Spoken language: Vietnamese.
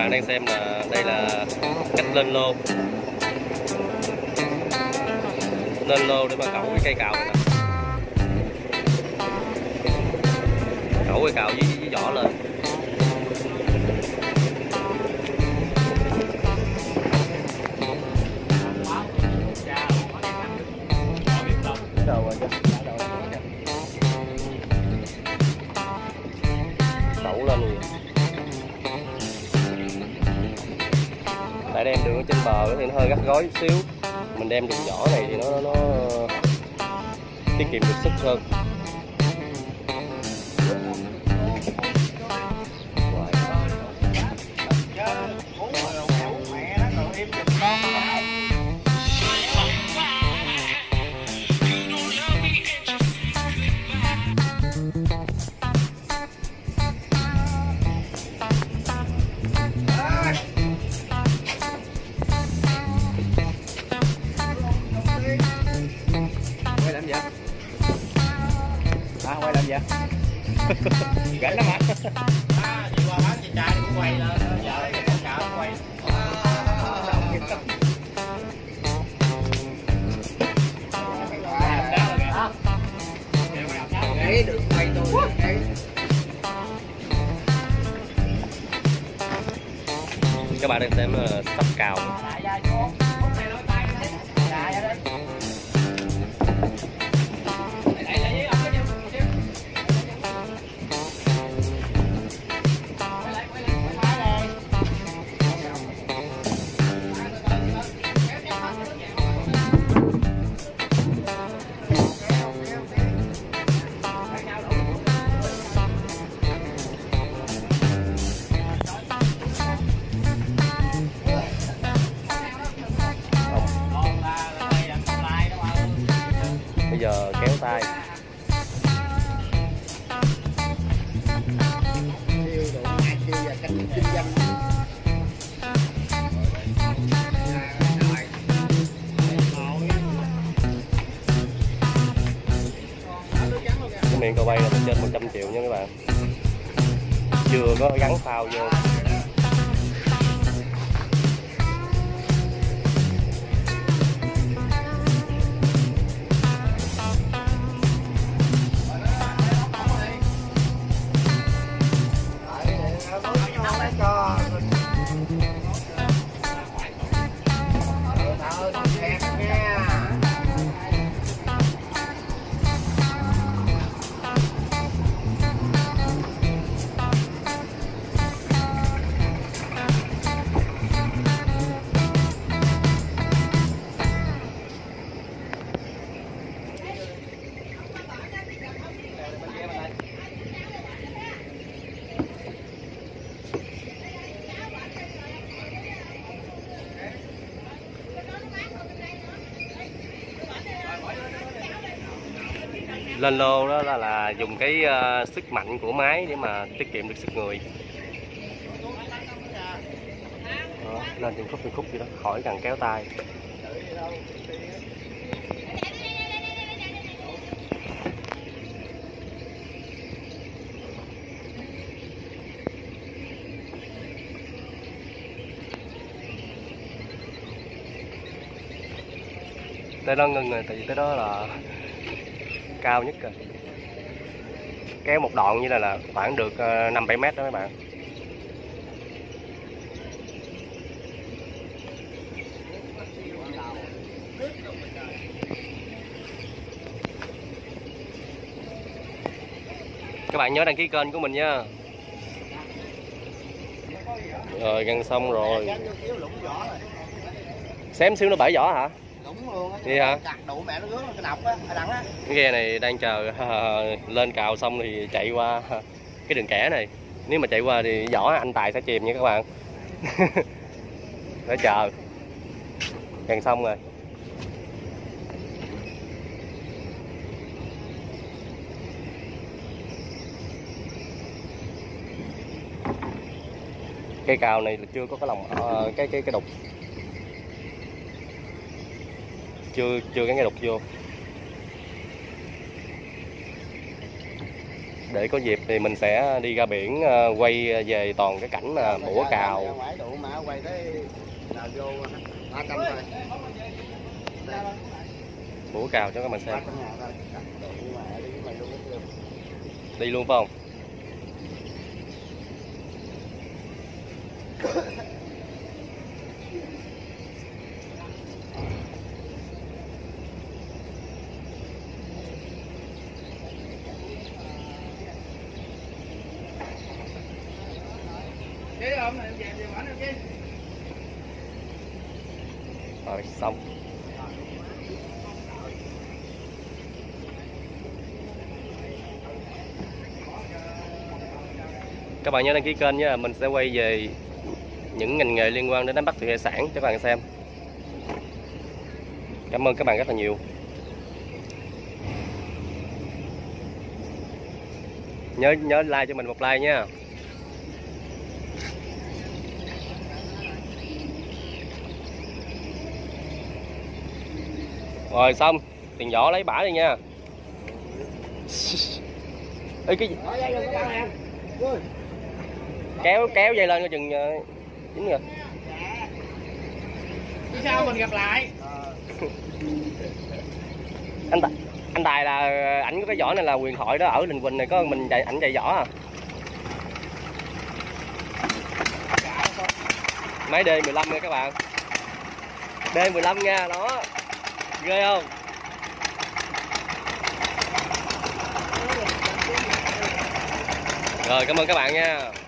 bạn đang xem là đây là cách lên lô để mà cẩu cái cây cào này nè. Cẩu cây cào với vỏ lên. Cẩu lên rồi. Tại đem đường ở trên bờ thì nó hơi gắt gối chút xíu, mình đem đường vỏ này thì nó tiết kiệm được sức hơn. Quay làm gì vậy? Gánh lắm hả? Chị qua bán chị trai cũng quay lên, vợ con chợ cũng quay. Đấy, đừng quay tôi. Các bạn đang xem sắp cào. Bây giờ kéo tay. Cái miệng cầu bay là trên 100 triệu nha các bạn. Chưa có gắn phao vô. Lên lô đó là dùng cái sức mạnh của máy để mà tiết kiệm được sức người. Đó, lên từng khúc vậy đó, khỏi cần kéo tay. Tới đó ngưng rồi, tại vì tới đó là cao nhất rồi. Kéo một đoạn như là khoảng được 5-7 mét đó mấy bạn. Các bạn nhớ đăng ký kênh của mình nha. Rồi gần xong rồi. Xém xíu nó bể vỏ hả? Đúng luôn á. Vậy hả? Chặt đủ mẹ nó rớt cái độc á, đắng á. Cái ghe này đang chờ lên cào xong thì chạy qua cái đường kẻ này. Nếu mà chạy qua thì vỏ anh Tài sẽ chìm nha các bạn. Để chờ. Gần xong rồi. Cây cào này là chưa có cái lòng cái đục. Chưa gắn cái đục vô. Để có dịp thì mình sẽ đi ra biển quay về toàn cái cảnh mà bủa cào. Ra ngoài đủ mà quay tới nào vô 300 thôi. Bủa cào cho các bạn xem. 300.000 thôi. Đủ mà đi mày luôn hết luôn. Đi luôn phải không? Chứ không này em về bển em chứ. Rồi xong. Các bạn nhớ đăng ký kênh nha, mình sẽ quay về những ngành nghề liên quan đến đánh bắt thủy hải sản cho các bạn xem. Cảm ơn các bạn rất là nhiều. Nhớ like cho mình một like nha. Rồi xong, tiền vỏ lấy bả đi nha. Ê, cái kéo dây lên coi chừng dính rồi. Chứ sao mình gặp lại. Anh Tài là ảnh có cái vỏ này là huyền thoại đó, ở Đình Quỳnh này có mình ảnh chạy vỏ à. Máy D15 nha các bạn. D15 nha, đó. Ghê không? Rồi cảm ơn các bạn nha.